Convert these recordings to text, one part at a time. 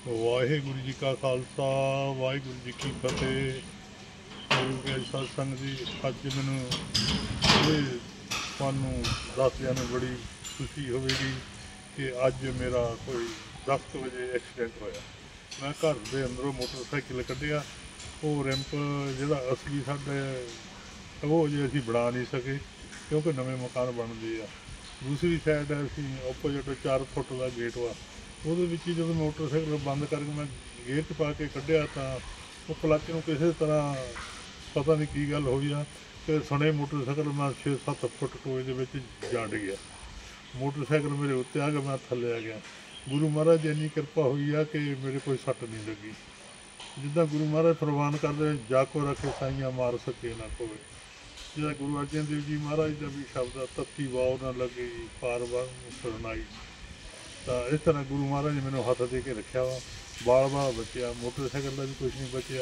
ਵਾਹਿਗੁਰੂ ਜੀ ਕਾ ਖਾਲਸਾ ਵਾਹਿਗੁਰੂ ਜੀ ਕੀ ਫਤਿਹ। ਗੁਰੂ ਕੇ ਸਤਸੰਗ ਜੀ, ਅੱਜ ਮੈਨੂੰ ਇਹ ਤੁਹਾਨੂੰ ਦੱਸਦਿਆਂ ਨੂੰ ਬੜੀ ਖੁਸ਼ੀ ਹੋਵੇਗੀ ਕਿ ਅੱਜ ਮੇਰਾ ਕੋਈ 10 ਵਜੇ ਐਕਸੀਡੈਂਟ ਹੋਇਆ। ਮੈਂ ਘਰ ਦੇ ਅੰਦਰੋਂ ਮੋਟਰਸਾਈਕਲ ਕੱਢਿਆ, ਉਹ ਰੈਂਪ ਜਿਹੜਾ ਅਸਲੀ ਸਾਡੇ ਉਹ ਜੇ ਅਸੀਂ ਬਣਾ ਨਹੀਂ ਸਕੇ ਕਿਉਂਕਿ ਨਵੇਂ ਮਕਾਨ ਬਣਦੇ ਆ। ਦੂਸਰੀ ਸਾਈਡ ਅਸੀਂ ਓਪੋਜਿਟ 4 ਫੁੱਟ ਦਾ ਗੇਟ ਵਾ, ਉਹਦੇ ਵਿੱਚ ਹੀ ਜਦੋਂ ਮੋਟਰਸਾਈਕਲ ਬੰਦ ਕਰਕੇ ਮੈਂ ਗੇਅਰ 'ਚ ਪਾ ਕੇ ਕੱਢਿਆ ਤਾਂ ਉਹ ਪਲਾਕੇ ਨੂੰ ਕਿਸੇ ਤਰ੍ਹਾਂ ਪਤਾ ਨਹੀਂ ਕੀ ਗੱਲ ਹੋਈ ਆ ਕਿ ਸਣੇ ਮੋਟਰਸਾਈਕਲ ਮੈਂ 6-7 ਫੁੱਟ ਟੋਏ ਦੇ ਵਿੱਚ ਜਾ ਡਿੱਗਿਆ। ਮੋਟਰਸਾਈਕਲ ਮੇਰੇ ਉੱਤੇ ਆ ਗਿਆ, ਮੈਂ ਥੱਲੇ ਆ ਗਿਆ। ਗੁਰੂ ਮਹਾਰਾਜ ਦੀ ਇੰਨੀ ਕਿਰਪਾ ਹੋਈ ਆ ਕਿ ਮੇਰੇ ਕੋਈ ਸੱਟ ਨਹੀਂ ਲੱਗੀ। ਜਿੱਦਾਂ ਗੁਰੂ ਮਹਾਰਾਜ ਫਰਮਾਨ ਕਰਦੇ, ਜਾ ਕੋ ਰੱਖੇ ਸਾਈਆਂ ਮਾਰ ਸਕੇ ਨਾ ਕੋਵੇ। ਜਿਹੜਾ ਗੁਰੂ ਅਰਜਨ ਦੇਵ ਜੀ ਮਹਾਰਾਜ ਦਾ ਵੀ ਸ਼ਬਦ ਆ, ਤੱਤੀ ਵਾਓ ਨਾ ਲੱਗੇ ਪਾਰ ਸਰਨਾਈ। ਤਾਂ ਇਸ ਤਰ੍ਹਾਂ ਗੁਰੂ ਮਹਾਰਾਜ ਨੇ ਮੈਨੂੰ ਹੱਥ ਦੇ ਕੇ ਰੱਖਿਆ ਵਾ। ਬਾਲ ਬਚਿਆ, ਮੋਟਰਸਾਈਕਲ ਦਾ ਵੀ ਕੁਛ ਨਹੀਂ ਬਚਿਆ,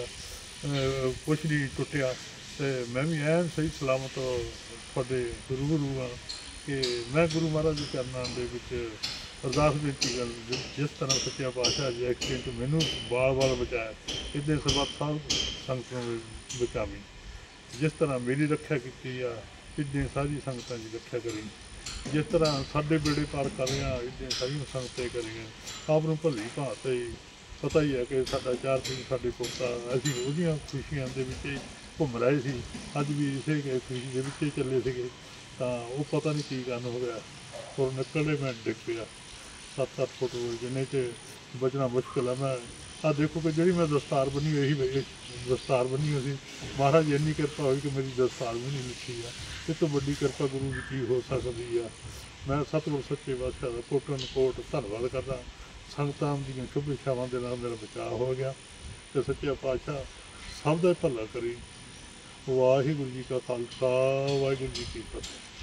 ਕੁਛ ਨਹੀਂ ਟੁੱਟਿਆ, ਅਤੇ ਮੈਂ ਵੀ ਐਨ ਸਹੀ ਸਲਾਮਤ ਤੁਹਾਡੇ ਰੂਬਰੂ ਹਾਂ ਕਿ ਮੈਂ ਗੁਰੂ ਮਹਾਰਾਜ ਦੇ ਚਰਨਾਂ ਦੇ ਵਿੱਚ ਅਰਦਾਸ ਬੇਨਤੀ ਕਰ, ਜਿਸ ਤਰ੍ਹਾਂ ਸੱਚਿਆ ਪਾਤਸ਼ਾਹ ਜੀ ਐਕਸੀਡੈਂਟ ਮੈਨੂੰ ਬਾਲ ਬਚਾਇਆ, ਇੱਦਾਂ ਸਰਬੱਤ ਸਾਹਿਬ ਸੰਗਤ ਨੂੰ ਬਚਾਵੀਂ। ਜਿਸ ਤਰ੍ਹਾਂ ਮੇਰੀ ਰੱਖਿਆ ਕੀਤੀ ਆ, ਇੱਦਾਂ ਸਾਰੀ ਸੰਗਤਾਂ ਦੀ ਰੱਖਿਆ ਕਰੀ। ਜਿਸ ਤਰ੍ਹਾਂ ਸਾਡੇ ਬੇੜੇ ਪਾਰ ਕਰ ਰਹੇ ਹਾਂ, ਇੱਦਾਂ ਸਾਰੀਆਂ ਸੰਗਤਾਂ ਕਰੀਆਂ। ਆਪ ਨੂੰ ਭਲੀ ਭਾਂਤ ਪਤਾ ਹੀ ਹੈ ਕਿ ਸਾਡਾ 4 ਦਿਨ ਸਾਡੇ ਪੁੱਤਾ, ਅਸੀਂ ਉਹਦੀਆਂ ਖੁਸ਼ੀਆਂ ਦੇ ਵਿੱਚ ਘੁੰਮ ਰਹੇ ਸੀ। ਅੱਜ ਵੀ ਇਸੇ ਖੁਸ਼ੀ ਦੇ ਵਿੱਚ ਚੱਲੇ ਸੀਗੇ, ਤਾਂ ਉਹ ਪਤਾ ਨਹੀਂ ਕੀ ਕਾਰਨ ਹੋ ਗਿਆ, ਔਰ ਨਿਕਲਦੇ ਮੈਂ ਡਿੱਗ ਪਿਆ 7-8 ਫੁੱਟ ਜਿੰਨੇ 'ਚ ਬਚਣਾ ਮੁਸ਼ਕਿਲ ਆ। ਮੈਂ ਆਹ ਦੇਖੋ ਕਿ ਜਿਹੜੀ ਮੈਂ ਦਸਤਾਰ ਬੰਨੀ ਇਹੀ ਦਸਤਾਰ ਬੰਨੀ ਹੋਈ ਸੀ, ਮਹਾਰਾਜ ਇੰਨੀ ਕਿਰਪਾ ਹੋਈ ਕਿ ਮੇਰੀ ਦਸਤਾਰ ਵੀ ਨਹੀਂ ਲਿਖੀ ਆ। ਇਸ ਤੋਂ ਵੱਡੀ ਕਿਰਪਾ ਗੁਰੂ ਦੀ ਕੀ ਹੋ ਸਕਦੀ ਆ। ਮੈਂ ਸਤਿਗੁਰ ਸੱਚੇ ਪਾਤਸ਼ਾਹ ਦਾ ਕੋਟਨ-ਕੋਟ ਧੰਨਵਾਦ ਕਰਦਾ। ਸੰਗਤਾਂ ਦੀਆਂ ਸ਼ੁਭ ਇੱਛਾਵਾਂ ਦੇ ਨਾਲ ਮੇਰਾ ਬਚਾਅ ਹੋ ਗਿਆ ਅਤੇ ਸੱਚਾ ਪਾਤਸ਼ਾਹ ਸਭ ਦਾ ਭਲਾ ਕਰੀ। ਵਾਹਿਗੁਰੂ ਜੀ ਕਾ ਖਾਲਸਾ ਵਾਹਿਗੁਰੂ ਜੀ ਕੀ ਫਤਿਹ।